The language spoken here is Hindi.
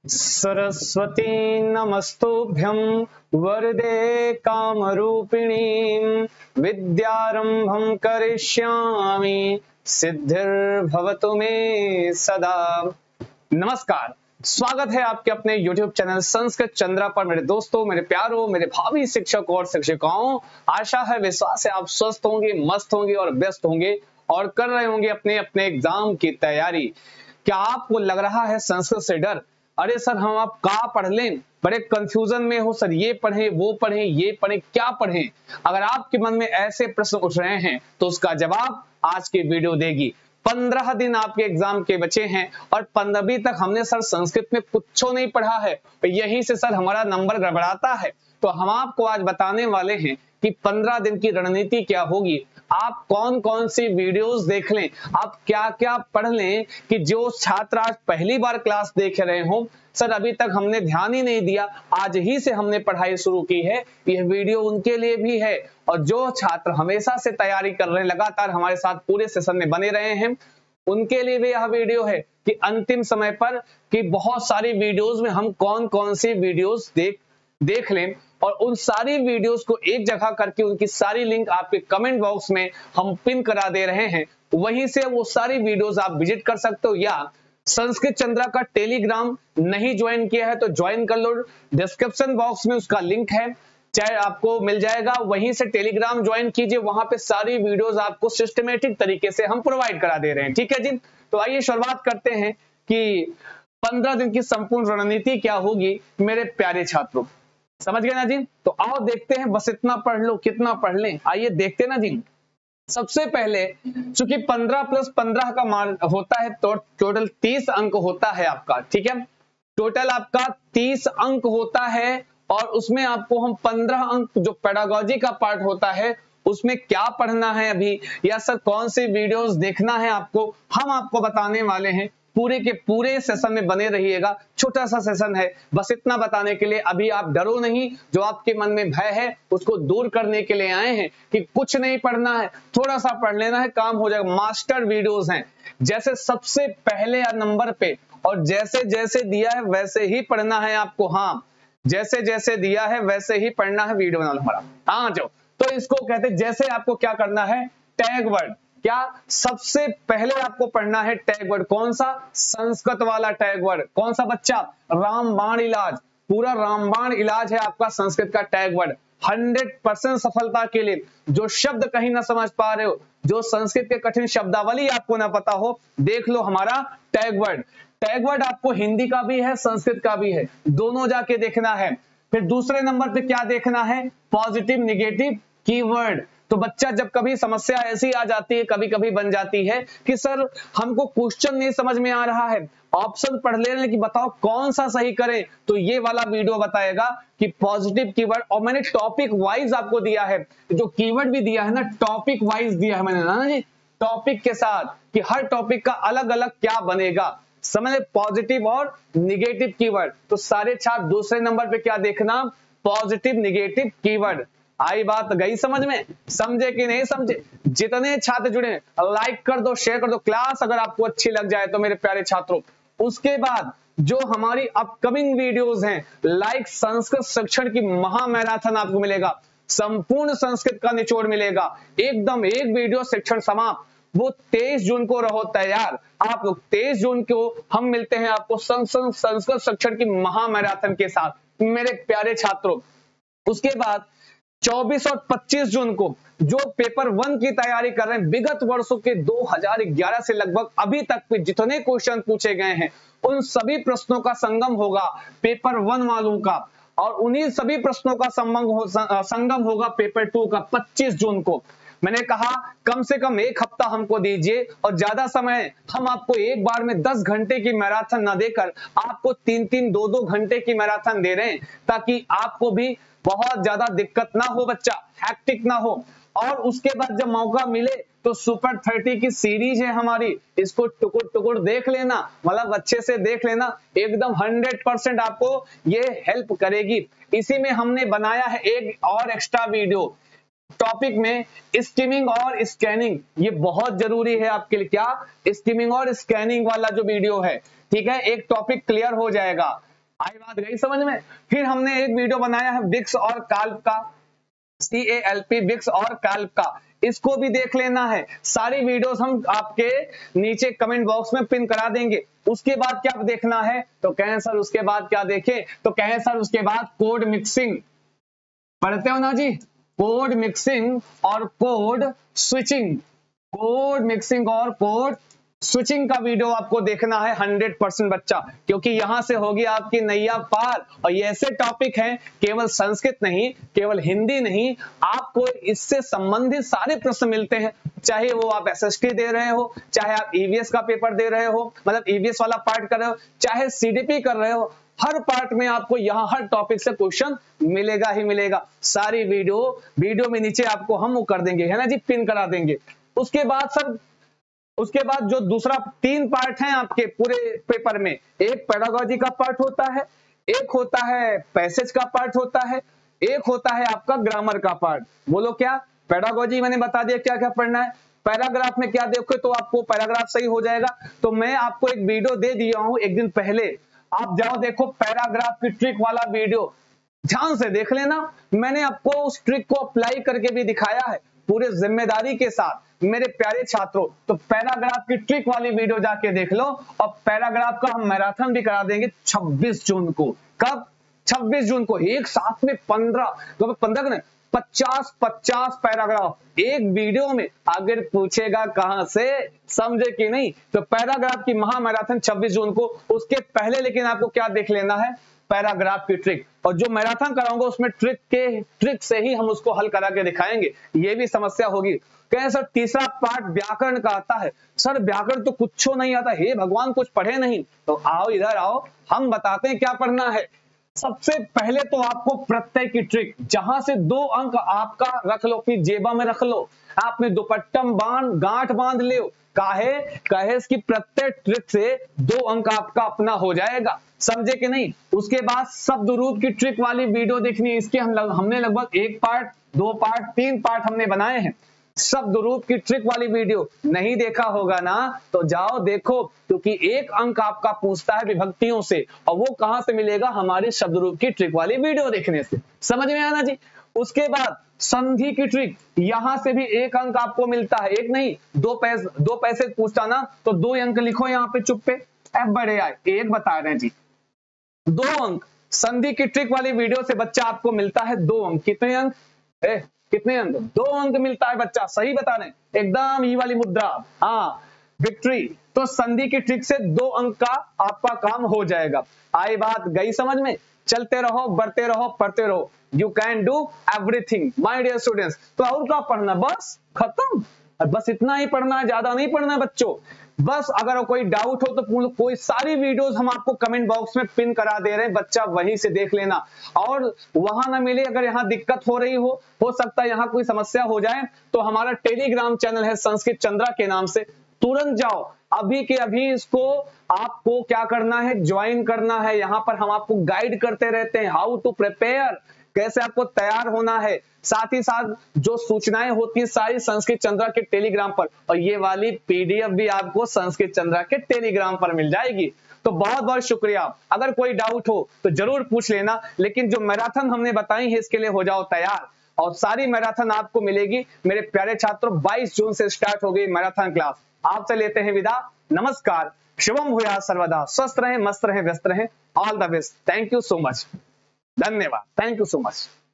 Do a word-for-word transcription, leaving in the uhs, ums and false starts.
सरस्वती नमस्तुभ्यं वरदे कामरूपिणीं विद्यारंभं करिष्यामि सिद्धिर्भवतु मे सदा। नमस्कार, स्वागत है आपके अपने YouTube चैनल संस्कृत चंद्रा पर। मेरे दोस्तों, मेरे प्यारों, मेरे भावी शिक्षक और शिक्षिकाओं, आशा है, विश्वास है आप स्वस्थ होंगे, मस्त होंगे और व्यस्त होंगे और कर रहे होंगे अपने अपने एग्जाम की तैयारी। क्या आपको लग रहा है संस्कृत से डर? अरे सर, हम आप क्या पढ़ लें, बड़े कंफ्यूजन में हो सर, ये पढ़ें वो पढ़ें ये पढ़ें क्या पढ़ें? अगर आपके मन में ऐसे प्रश्न उठ रहे हैं तो उसका जवाब आज की वीडियो देगी। पंद्रह दिन आपके एग्जाम के बचे हैं और पंद्रहवीं तक हमने सर संस्कृत में कुछ नहीं पढ़ा है, यही से सर हमारा नंबर गड़बड़ाता है। तो हम आपको आज बताने वाले हैं कि पंद्रह दिन की रणनीति क्या होगी, आप कौन कौन सी वीडियोस देख लें, आप क्या क्या पढ़ लें कि जो छात्र आज पहली बार क्लास देख रहे हो, सर अभी तक हमने ध्यान ही नहीं दिया, आज ही से हमने पढ़ाई शुरू की है, यह वीडियो उनके लिए भी है। और जो छात्र हमेशा से तैयारी कर रहे हैं, लगातार हमारे साथ पूरे सेशन में बने रहे हैं, उनके लिए भी यह वीडियो है कि अंतिम समय पर कि बहुत सारी वीडियोस में हम कौन कौन सी वीडियोस देख देख लें और उन सारी वीडियोस को एक जगह करके उनकी सारी लिंक आपके कमेंट बॉक्स में हम पिन करा दे रहे हैं। वहीं से वो सारी वीडियोस आप विजिट कर सकते हो, या संस्कृत चंद्रा का टेलीग्राम नहीं ज्वाइन किया है तो ज्वाइन कर लो, डिस्क्रिप्शन बॉक्स में उसका लिंक है, चाहे आपको मिल जाएगा, वहीं से टेलीग्राम ज्वाइन कीजिए, वहां पे सारी वीडियोस आपको सिस्टमेटिक तरीके से हम प्रोवाइड करा दे रहे हैं। ठीक है जी, तो आइए शुरुआत करते हैं कि पंद्रह दिन की संपूर्ण रणनीति क्या होगी मेरे प्यारे छात्रों। समझ गए ना जी? तो आओ देखते हैं, बस इतना पढ़ लो, कितना पढ़ लें, आइए देखते ना जी। सबसे पहले चूंकि पंद्रह प्लस पंद्रह का मान होता है तो टोटल तीस अंक होता है आपका। ठीक है, टोटल आपका तीस अंक होता है और उसमें आपको हम पंद्रह अंक जो पेडागोजी का पार्ट होता है उसमें क्या पढ़ना है अभी, या सर कौन सी वीडियोस देखना है आपको, हम आपको बताने वाले हैं। पूरे के पूरे सेशन में बने रहिएगा, छोटा सा सेशन है, बस इतना बताने के लिए। अभी आप डरो नहीं, जो आपके मन में भय है उसको दूर करने के लिए आए हैं कि कुछ नहीं पढ़ना है, थोड़ा सा पढ़ लेना है, काम हो जाएगा। मास्टर वीडियोस हैं, जैसे सबसे पहले नंबर पे और जैसे जैसे दिया है वैसे ही पढ़ना है आपको। हाँ, जैसे जैसे दिया है वैसे ही पढ़ना है, वीडियो बना लो हमारा। हाँ जो, तो इसको कहते हैं, जैसे आपको क्या करना है, टैग वर्ड। क्या सबसे पहले आपको पढ़ना है टैग वर्ड, कौन सा? संस्कृत वाला टैग वर्ड। कौन सा बच्चा? रामबाण इलाज, पूरा रामबाण इलाज है आपका संस्कृत का टैग वर्ड। हंड्रेड परसेंट सफलता के लिए जो शब्द कहीं ना समझ पा रहे हो, जो संस्कृत के कठिन शब्दावली आपको ना पता हो, देख लो हमारा टैग वर्ड। टैग वर्ड आपको हिंदी का भी है, संस्कृत का भी है, दोनों जाके देखना है। फिर दूसरे नंबर पे क्या देखना है? Positive negative keyword. तो बच्चा जब कभी समस्या ऐसी आ जाती है, कभी कभी बन जाती है कि सर हमको क्वेश्चन नहीं समझ में आ रहा है, ऑप्शन पढ़ ले रहे कि बताओ कौन सा सही करें, तो ये वाला वीडियो बताएगा कि पॉजिटिव कीवर्ड। और मैंने टॉपिक वाइज आपको दिया है, जो कीवर्ड भी दिया है ना, टॉपिक वाइज दिया है मैंने ना जी, टॉपिक के साथ कि हर टॉपिक का अलग अलग क्या बनेगा, समझे? पॉजिटिव और निगेटिव कीवर्ड। तो सारे छात्र दूसरे नंबर पे क्या देखना? Positive negative keyword. आई बात गई समझ में? समझे कि नहीं समझे? जितने छात्र जुड़े लाइक कर दो, शेयर कर दो, क्लास अगर आपको अच्छी लग जाए तो मेरे प्यारे छात्रों। उसके बाद जो हमारी अपकमिंग वीडियोस हैं, लाइक संस्कृत शिक्षण की महा मैराथन आपको मिलेगा, संपूर्ण संस्कृत का निचोड़ मिलेगा, एकदम एक वीडियो शिक्षण समाप्त, वो तेईस जून को रहो तैयार। आप लोग तेईस जून को हम मिलते हैं आपको संस्कृत शिक्षण की महा मैराथन के साथ मेरे प्यारे छात्रों। उसके बाद चौबीस और पच्चीस जून को जो पेपर वन की तैयारी कर रहे हैं, विगत वर्षों के दो हज़ार ग्यारह से लगभग अभी तक पे जितने क्वेश्चन पूछे गए हैं उन सभी प्रश्नों का संगम होगा पेपर वन वालों का, और उन्हीं सभी प्रश्नों का संगम हो, संगम होगा पेपर टू का पच्चीस जून को। मैंने कहा कम से कम एक हफ्ता हमको दीजिए, और ज्यादा समय हम आपको एक बार में दस घंटे की मैराथन न देकर आपको तीन तीन दो दो घंटे की मैराथन दे रहे हैं, ताकि आपको भी बहुत ज्यादा दिक्कत ना हो, बच्चा हैक्टिक ना हो। और उसके बाद जब मौका मिले तो सुपर थर्टी की सीरीज है हमारी, इसको टुकुर टुकुर देख लेना, मतलब अच्छे से देख लेना, एकदम हंड्रेड परसेंट आपको ये हेल्प करेगी। इसी में हमने बनाया है एक और एक्स्ट्रा वीडियो टॉपिक में, स्किमिंग और स्कैनिंग। ये बहुत जरूरी है आपके लिए। क्या? स्किमिंग और स्कैनिंग वाला जो वीडियो है, ठीक है, एक टॉपिक क्लियर हो जाएगा। आई बात गई समझ में। फिर हमने एक वीडियो बनाया है विक्स और काल्प का, C A L P, BICS और काल्प का, इसको भी देख लेना है। सारी वीडियोस हम आपके नीचे कमेंट बॉक्स में पिन करा देंगे। उसके बाद क्या देखना है तो कहें सर उसके बाद क्या देखें, तो कहें सर उसके बाद कोड मिक्सिंग पढ़ते हो ना जी, कोड मिक्सिंग और कोड स्विचिंग, कोड मिक्सिंग और कोड स्विचिंग का वीडियो आपको देखना है हंड्रेड परसेंट बच्चा, क्योंकि यहां से होगी आपकी नैया पार। और ये ऐसे टॉपिक हैं, केवल संस्कृत नहीं, केवल हिंदी नहीं, आपको इससे संबंधित सारे प्रश्न मिलते हैं, चाहे वो आप एस एस टी दे रहे हो, चाहे आप ई वी एस का पेपर दे रहे हो, मतलब ई वी एस वाला पार्ट कर रहे हो, चाहे सी डी पी कर रहे हो, हर पार्ट में आपको यहाँ हर टॉपिक से क्वेश्चन मिलेगा ही मिलेगा। सारी वीडियो वीडियो में नीचे आपको हम वो कर देंगे, है ना जी, पिन करा देंगे। उसके बाद सर उसके बाद जो दूसरा तीन पार्ट हैं आपके पूरे पेपर में, एक पेडागोजी का पार्ट होता है, एक होता है पैसेज का पार्ट होता है, एक होता है आपका ग्रामर का पार्ट। बोलो क्या? पेडागोजी मैंने बता दिया क्या क्या पढ़ना है, पैराग्राफ में क्या देखो तो आपको पैराग्राफ सही हो जाएगा। तो मैं आपको एक वीडियो दे दिया हूं एक दिन पहले, आप जाओ देखो पैराग्राफ की ट्रिक वाला वीडियो, ध्यान से देख लेना। मैंने आपको उस ट्रिक को अप्लाई करके भी दिखाया है पूरे जिम्मेदारी के साथ मेरे प्यारे छात्रों। तो पैराग्राफ की ट्रिक वाली वीडियो जाके देख लो, और पैराग्राफ का हम मैराथन भी करा देंगे छब्बीस जून को। कब? छब्बीस जून को, एक साथ में पंद्रह तो पंद्रह ने पचास पचास पैराग्राफ एक वीडियो में। अगर पूछेगा कहां से, समझे कि नहीं, तो पैराग्राफ की महा मैराथन छब्बीस जून को। उसके पहले लेकिन आपको क्या देख लेना है, पैराग्राफ की ट्रिक। और जो मैराथन कराऊंगा उसमें ट्रिक के ट्रिक से ही हम उसको हल करा के दिखाएंगे, ये भी समस्या होगी। कहें सर तीसरा पार्ट व्याकरण का आता है, सर व्याकरण तो कुछ नहीं आता, हे भगवान कुछ पढ़े नहीं, तो आओ इधर आओ, हम बताते हैं क्या पढ़ना है। सबसे पहले तो आपको प्रत्यय की ट्रिक, जहां से दो अंक आपका रख लो, अपनी जेबा में रख लो, आपने दुपट्टा बांध गांठ बांध ले, काहे कहे कि प्रत्यय ट्रिक से दो अंक आपका अपना हो जाएगा, समझे कि नहीं। उसके बाद शब्द रूप की ट्रिक वाली वीडियो देखनी है, इसके हम लग, हमने लगभग एक पार्ट, दो पार्ट, तीन पार्ट हमने बनाए हैं। शब्द रूप की ट्रिक वाली वीडियो नहीं देखा होगा ना, तो जाओ देखो, क्योंकि एक अंक आपका पूछता है विभक्तियों से, और वो कहां से मिलेगा, हमारी शब्द रूप की ट्रिक वाली वीडियो देखने से। समझ में आना जी। उसके बाद संधि की ट्रिक, यहां से भी एक अंक आपको मिलता है, एक नहीं दो पैसे, दो पैसे पूछता ना तो दो अंक लिखो यहाँ पे चुप पे, एफ बड़े आए, एक बता रहे हैं जी, दो अंक। संधि की ट्रिक वाली वीडियो से बच्चा आपको मिलता है दो अंक। कितने अंक? ए, कितने अंक? दो अंक मिलता है बच्चा, सही बता रहे, एकदम ये वाली मुद्रा, हाँ विक्ट्री। तो संधि की ट्रिक से दो अंक का आपका काम हो जाएगा। आई बात गई समझ में। चलते रहो, बढ़ते रहो, पढ़ते रहो, you can do everything my dear students. तो और क्या पढ़ना, बस खत्म, बस इतना ही पढ़ना है, ज्यादा नहीं पढ़ना है बच्चों। बस अगर कोई डाउट हो तो कोई सारी वीडियोस हम आपको कमेंट बॉक्स में पिन करा दे रहे हैं, बच्चा वहीं से देख लेना। और वहां ना मिले, अगर यहाँ दिक्कत हो रही हो हो सकता है यहाँ कोई समस्या हो जाए, तो हमारा टेलीग्राम चैनल है संस्कृत चंद्रा के नाम से, तुरंत जाओ अभी के अभी इसको आपको क्या करना है, ज्वाइन करना है। यहाँ पर हम आपको गाइड करते रहते हैं, हाउ टू प्रिपेयर, कैसे आपको तैयार होना है। साथ ही साथ जो सूचनाएं होती है सारी संस्कृत चंद्रा के टेलीग्राम पर, और ये वाली पीडीएफ भी आपको संस्कृत चंद्रा के टेलीग्राम पर मिल जाएगी। तो बहुत बहुत शुक्रिया। अगर कोई डाउट हो तो जरूर पूछ लेना, लेकिन जो मैराथन हमने बताई है इसके लिए हो जाओ तैयार। और सारी मैराथन आपको मिलेगी मेरे प्यारे छात्रों, बाईस जून से स्टार्ट हो गई मैराथन क्लास। आपसे लेते हैं विदा, नमस्कार, शुभम भूयात् सर्वदा, स्वस्थ रहें, मस्त रहें, व्यस्त रहें, all the best. Thank you so much, धन्यवाद, थैंक यू सो मच।